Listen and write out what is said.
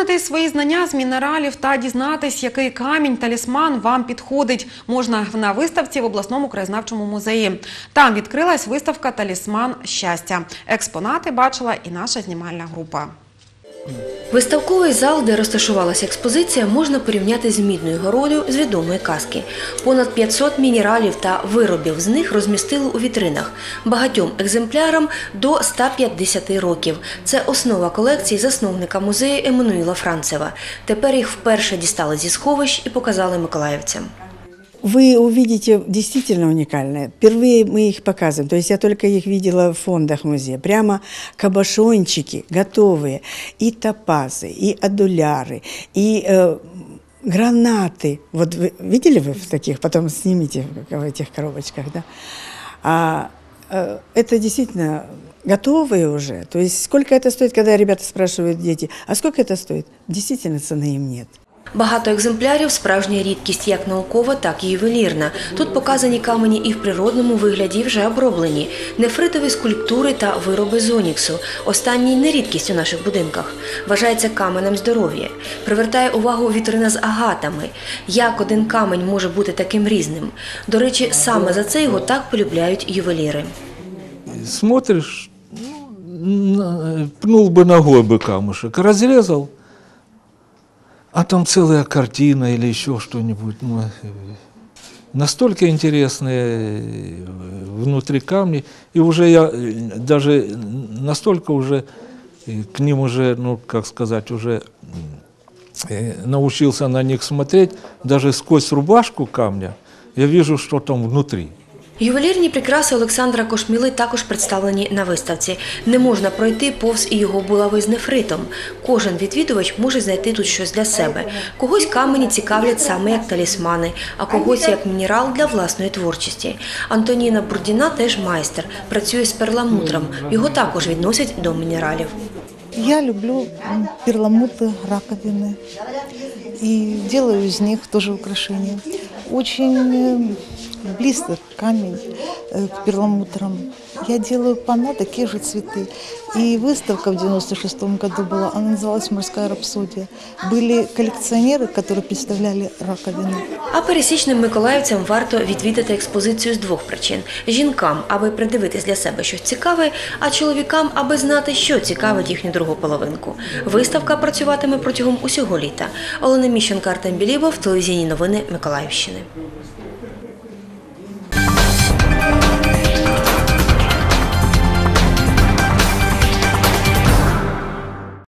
Подивитись свої знання з мінералів та дізнатись, який камінь-талісман вам підходить, можна на виставці в обласному краєзнавчому музеї. Там відкрилась виставка «Талісман щастя». Експонати бачила і наша знімальна група. Виставковий зал, де розташувалася експозиція, можна порівняти з Мідною горою з відомої казки. Понад 500 мінералів та виробів з них розмістили у вітринах. Багатьом екземплярам до 150 років. Це основа колекції засновника музею Еммануїла Францева. Тепер їх вперше дістали зі сховищ і показали миколаївцям. Вы увидите действительно уникальное. Впервые мы их показываем. То есть я только их видела в фондах музея. Прямо кабошончики готовые. И топазы, и адуляры, и гранаты. Вот вы, видели вы в таких? Потом снимите в этих коробочках. Да? Это действительно готовые уже. То есть сколько это стоит, когда ребята спрашивают, дети, а сколько это стоит? Действительно цены им нет. Багато екземплярів – справжня рідкість, як наукова, так і ювелірна. Тут показані камені і в природному вигляді, і вже оброблені. Нефритові скульптури та вироби з оніксу. Останній не рідкість у наших будинках. Вважається каменем здоров'я. Привертає увагу вітрина з агатами. Як один камінь може бути таким різним? До речі, саме за це його так полюбляють ювеліри. Смотришь, пнул бы ногой бы камушек, разрезал, а там целая картина или еще что-нибудь. Настолько интересные внутри камни, и уже я даже настолько уже к ним уже, как сказать, уже научился на них смотреть, даже сквозь рубашку камня я вижу, что там внутри. Ювелірні прикраси Олександра Кошміли також представлені на виставці. Не можна пройти повз і його булави з нефритом. Кожен відвідувач може знайти тут щось для себе. Когось камені цікавлять саме як талісмани, а когось як мінерал для власної творчості. Антоніна Бурдіна теж майстер, працює з перламутром. Його також відносять до мінералів. Я люблю перламутры, раковины и делаю из них тоже украшения. Очень близко камень к перламутрам. Я делаю панно, такие же цветы. И выставка в 96-м году была, она называлась «Морская рапсодия». Были коллекционеры, которые представляли раковины. А пересічним миколаївцям варто відвідати експозицію з двох причин. Жінкам, аби придивитись для себе щось цікаве, а чоловікам, аби знати, що цікавить їхню другу половинку. Виставка працюватиме протягом усього літа. Олена Міщенко, Артем Білібов, телевізійні новини Миколаївщини.